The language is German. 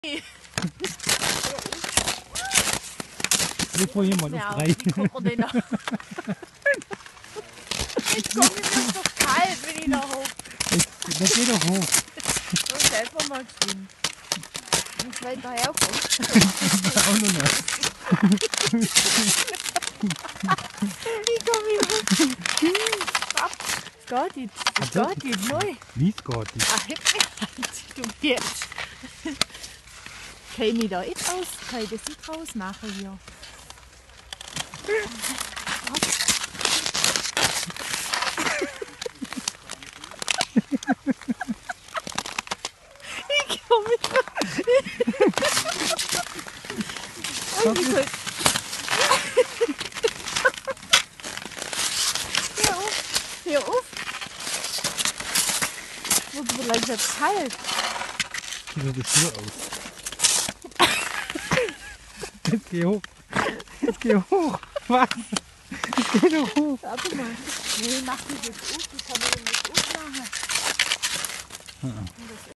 Jetzt war jemand auf 3. Wie kommt man denn da? Jetzt kommt mir doch kalt, wenn ich da hoch. Das geht doch hoch. Und selber mal schwimmen. Und vielleicht daher auch hoch. Auch noch nicht. Ich komm hier hoch. Es geht nicht. Es geht nicht. Neu. Wie es geht nicht. Ach, heb mich halt. Du jetzt. Kann ich mich da jetzt aus? Kann ich das nicht rausmachen hier? Ich komm nicht raus. Hör auf. Wo bleibt das kalt? Wie sieht das hier aus? Jetzt geh hoch. Jetzt geh hoch. Was? Jetzt geh doch hoch. Warte mal. Nee, mach dich jetzt auf. Ich kann mir das nicht aufmachen.